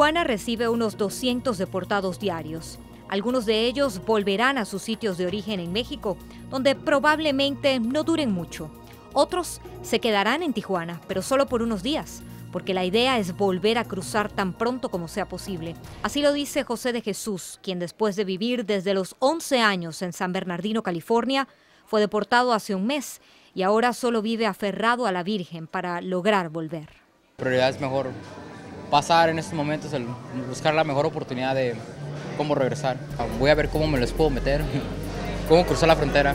Tijuana recibe unos 200 deportados diarios. Algunos de ellos volverán a sus sitios de origen en México, donde probablemente no duren mucho. Otros se quedarán en Tijuana, pero solo por unos días, porque la idea es volver a cruzar tan pronto como sea posible. Así lo dice José de Jesús, quien después de vivir desde los 11 años en San Bernardino, California, fue deportado hace un mes y ahora solo vive aferrado a la Virgen para lograr volver. La prioridad es mejor pasar en estos momentos, buscar la mejor oportunidad de cómo regresar. Voy a ver cómo me les puedo meter, cómo cruzar la frontera.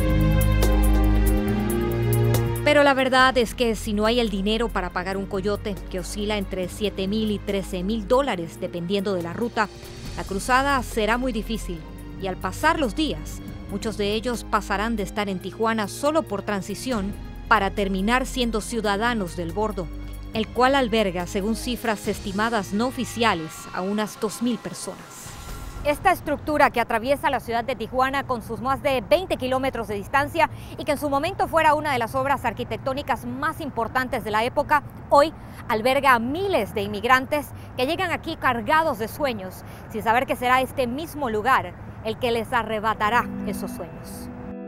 Pero la verdad es que si no hay el dinero para pagar un coyote, que oscila entre $7,000 y $13,000 dependiendo de la ruta, la cruzada será muy difícil. Y al pasar los días, muchos de ellos pasarán de estar en Tijuana solo por transición para terminar siendo ciudadanos del bordo, el cual alberga, según cifras estimadas no oficiales, a unas 2,000 personas. Esta estructura que atraviesa la ciudad de Tijuana con sus más de 20 kilómetros de distancia y que en su momento fuera una de las obras arquitectónicas más importantes de la época, hoy alberga a miles de inmigrantes que llegan aquí cargados de sueños, sin saber que será este mismo lugar el que les arrebatará esos sueños.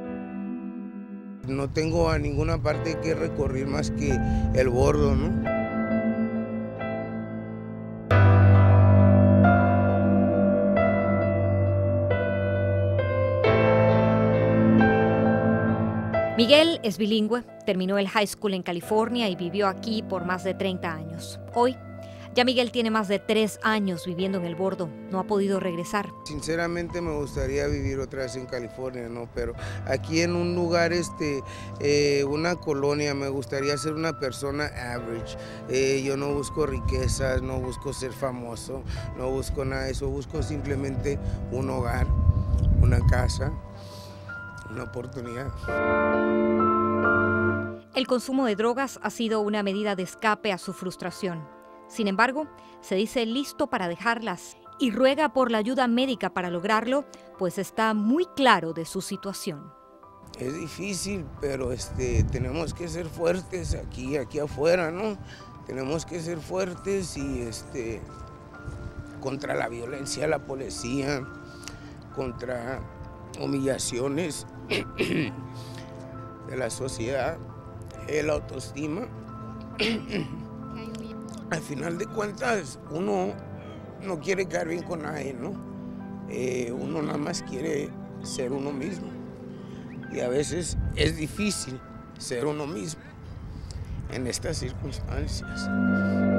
No tengo a ninguna parte que recorrer más que el bordo, ¿no? Miguel es bilingüe, terminó el high school en California y vivió aquí por más de 30 años. Hoy, ya Miguel tiene más de 3 años viviendo en el bordo, no ha podido regresar. Sinceramente me gustaría vivir otra vez en California, ¿no? Pero aquí en un lugar, una colonia, me gustaría ser una persona average. Yo no busco riquezas, no busco ser famoso, no busco nada de eso, busco simplemente un hogar, una casa, una oportunidad. El consumo de drogas ha sido una medida de escape a su frustración. Sin embargo, se dice listo para dejarlas y ruega por la ayuda médica para lograrlo, pues está muy claro de su situación. Es difícil, pero tenemos que ser fuertes aquí afuera, ¿no? Tenemos que ser fuertes y contra la violencia de la policía, contra humillaciones de la sociedad, la autoestima. Al final de cuentas, uno no quiere quedar bien con nadie, ¿no? Uno nada más quiere ser uno mismo. Y a veces es difícil ser uno mismo en estas circunstancias.